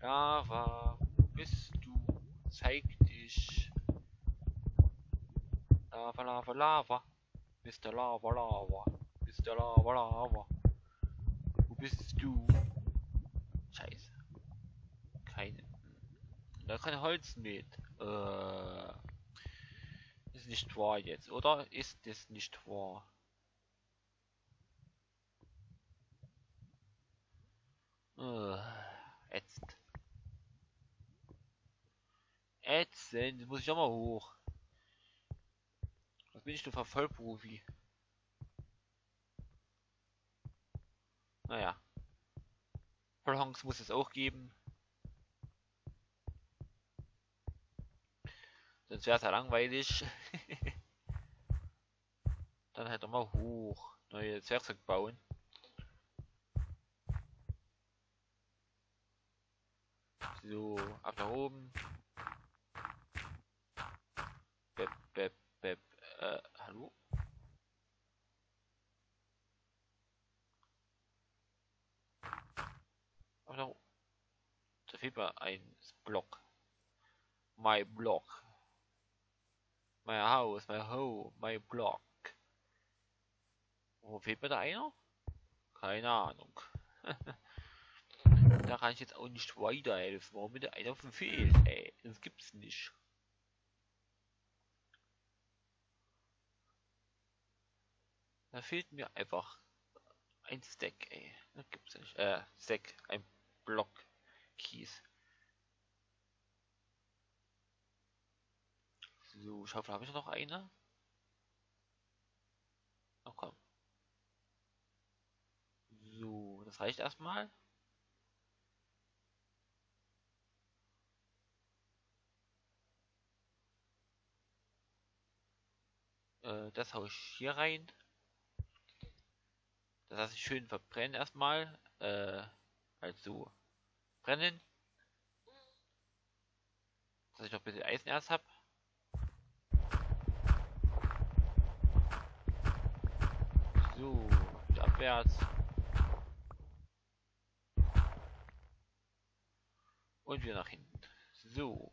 Lava, bist du? Zeig dich. Lava, Lava, Lava. Mr. Lava, Lava. Mr. Lava, Lava. Wo bist du? Scheiße. Keine. Da kein Holz mit. Ist nicht wahr jetzt, oder? Ist es nicht wahr? Ätzend. Ätzend. Muss ich auch mal hoch. Was bin ich denn für Vollprofi? Naja. Vollhongs muss es auch geben. Sonst wäre es ja langweilig. Dann halt mal hoch. Neues Werkzeug bauen. So, ab nach oben. Bep, bep, bep. Hallo? Ab nach oben. Da fehlt mir ein Block. My Block. My House, my Home, my Block. Wo fehlt mir da einer? Keine Ahnung. Da kann ich jetzt auch nicht weiterhelfen. Warum mir der einer fehlt, ey? Das gibt's nicht. Da fehlt mir einfach ein Stack, ey. Das gibt's nicht. Stack, ein Block Kies. So, ich hoffe, habe ich noch eine? Na komm. So, das reicht erstmal. Das haue ich hier rein. Das lasse ich schön verbrennen erstmal. Also brennen. Dass ich noch ein bisschen Eisenerz habe. So, wieder abwärts. Und wieder nach hinten. So.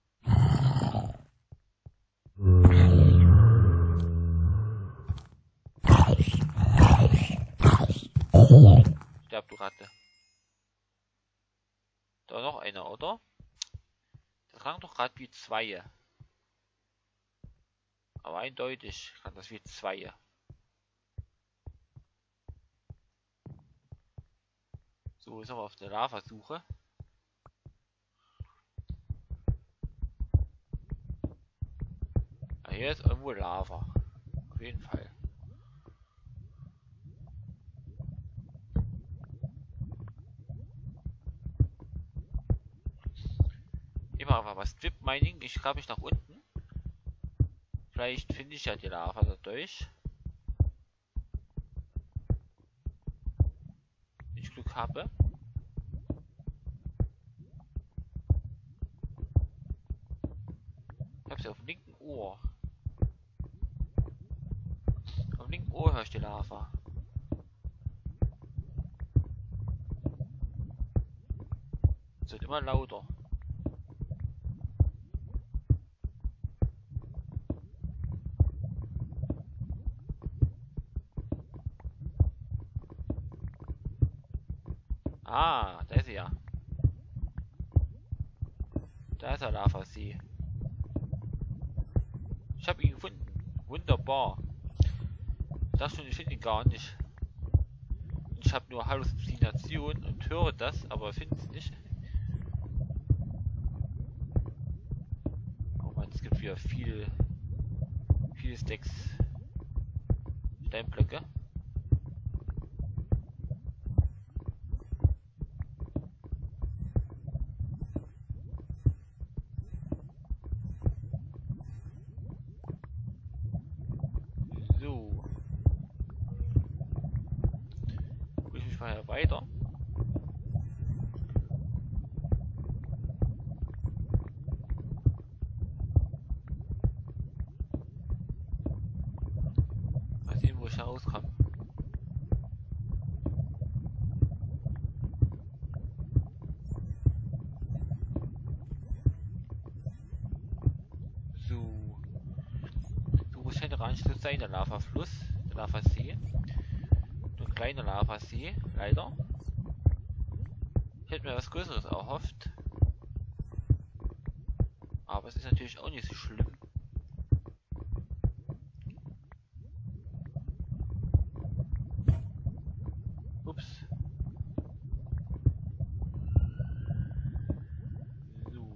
Sterb, du Ratte. Da noch einer, oder? Das klang doch gerade wie zwei. Aber eindeutig kann das wie zwei. So, ist aber auf der Lava-Suche. Ah, hier ist irgendwo Lava. Auf jeden Fall. Immer aber was Strip Mining. Ich grabe mich nach unten. Vielleicht finde ich ja die Lava dadurch. Wenn ich Glück habe. Ich habe sie auf dem linken Ohr. Auf dem linken Ohr höre ich die Lava. Es wird immer lauter. Ah, da ist sie ja. Da ist der Lava-See. Ich habe ihn gefunden. Wunderbar. Ich dachte schon, ich finde ihn gar nicht. Ich habe nur Halluzination und höre das, aber finde es nicht. Oh Mann, es gibt wieder viele Stacks Steinblöcke. So. Guck ich mich mal hier weiter. Mal sehen, wo ich herauskomme. nicht so sein, der Lavafluss, der Lavasee. Nur ein kleiner Lavasee, leider. Ich hätte mir was Größeres erhofft. Aber es ist natürlich auch nicht so schlimm. Ups. So.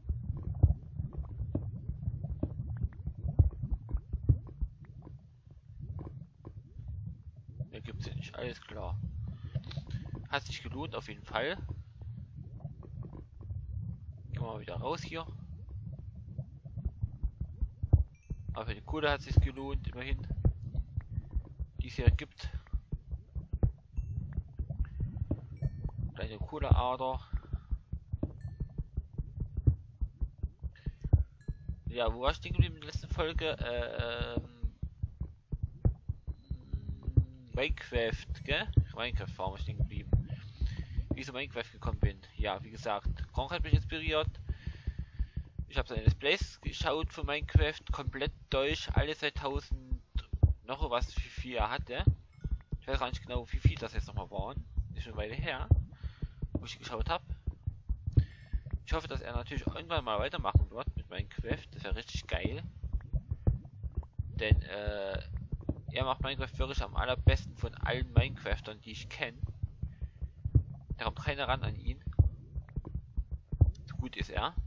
Mehr gibt's ja nicht, alles klar. Hat sich gelohnt auf jeden Fall. Gehen wir mal wieder raus hier. Aber für die Kohle hat es sich gelohnt, immerhin. Die es hier gibt. Kleine Kohleader. Ja, wo war ich stehen geblieben in der letzten Folge? Minecraft, gell? Minecraft war ich stehen geblieben. Wie ich zu Minecraft gekommen bin. Ja, wie gesagt, Gronk hat mich inspiriert. Ich habe seine Displays geschaut für Minecraft, komplett durch, alle seit 1000 noch was, wie viel er hatte. Ich weiß gar nicht genau, wie viel das jetzt nochmal waren. Ist schon eine Weile her, wo ich geschaut habe. Ich hoffe, dass er natürlich irgendwann mal weitermachen wird mit Minecraft. Das wäre richtig geil. Denn er macht Minecraft wirklich am allerbesten von allen Minecraftern, die ich kenne. Da kommt keiner ran an ihn. So gut ist er.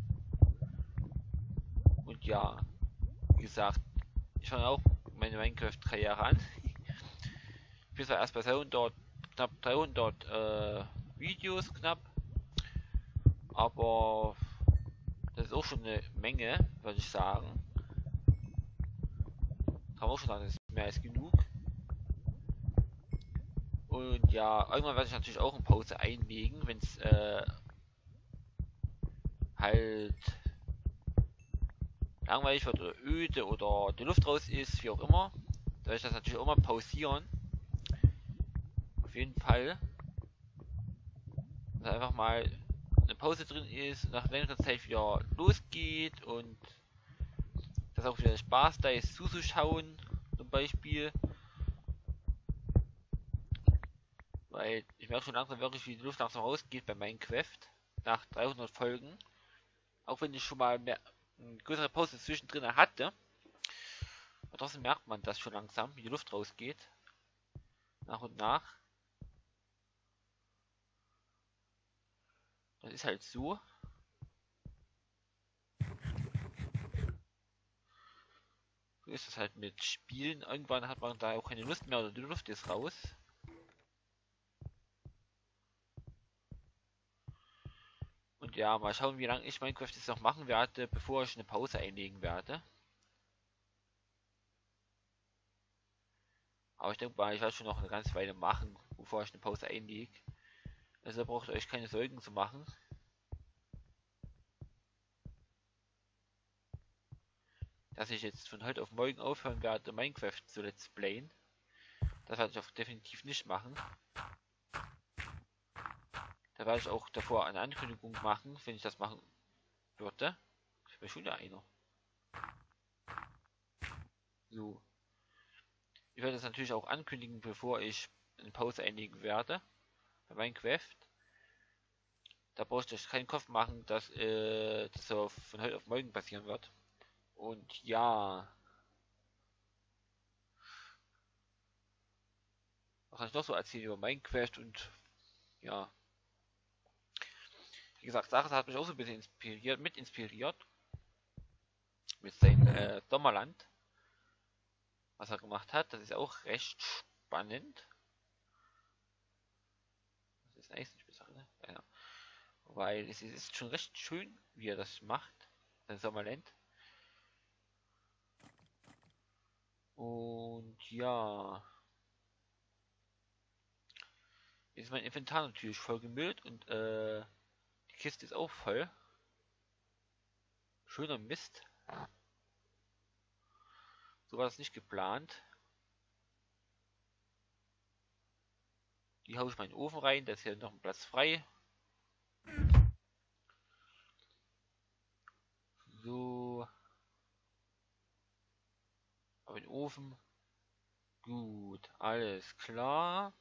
Und ja, wie gesagt, ich fange auch meine Minecraft-Karriere an. Ich bin zwar erst bei 300, knapp 300 Videos knapp, aber das ist auch schon eine Menge, würde ich sagen. Kann man auch schon sagen, das ist mehr als genug. Und ja, irgendwann werde ich natürlich auch eine Pause einlegen, wenn es halt langweilig wird oder öde oder die Luft raus ist, wie auch immer. Da werde ich das natürlich auch mal pausieren. Auf jeden Fall. Dass einfach mal eine Pause drin ist und nach längerer Zeit wieder losgeht und dass auch wieder Spaß da ist zuzuschauen, zum Beispiel. Weil ich merke schon langsam wirklich, wie die Luft langsam rausgeht bei Minecraft. Nach 300 Folgen. Auch wenn ich schon mal eine größere Pause zwischendrin hatte. Aber trotzdem merkt man das schon langsam, wie die Luft rausgeht. Nach und nach. Das ist halt so. So ist es halt mit Spielen. Irgendwann hat man da auch keine Lust mehr oder die Luft ist raus. Und ja, mal schauen, wie lange ich Minecraft jetzt noch machen werde, bevor ich eine Pause einlegen werde. Aber ich denke mal, ich werde schon noch eine ganze Weile machen, bevor ich eine Pause einlege. Also braucht ihr euch keine Sorgen zu machen. Dass ich jetzt von heute auf morgen aufhören werde, Minecraft zu Let's Playen. Das werde ich auch definitiv nicht machen. Da werde ich auch davor eine Ankündigung machen, wenn ich das machen würde. Ich bin schon wieder einer. So. Ich werde das natürlich auch ankündigen, bevor ich eine Pause einlegen werde. Bei Minecraft. Da braucht ihr euch keinen Kopf machen, dass das so von heute auf morgen passieren wird. Und ja. Was kann ich noch so erzählen über Minecraft und ja. Wie gesagt, Sarah hat mich auch so ein bisschen inspiriert, mit seinem Sommerland. Was er gemacht hat, das ist auch recht spannend. Das ist eigentlich nicht besser, ne? Ja. Weil es ist schon recht schön, wie er das macht. Sein Sommerland. Und ja. Jetzt ist mein Inventar natürlich voll gemüllt und die Kiste ist auch voll. Schöner Mist. So war das nicht geplant. Die haue ich mal in den Ofen rein, da ist hier noch ein Platz frei. So. Aber den Ofen. Gut, alles klar.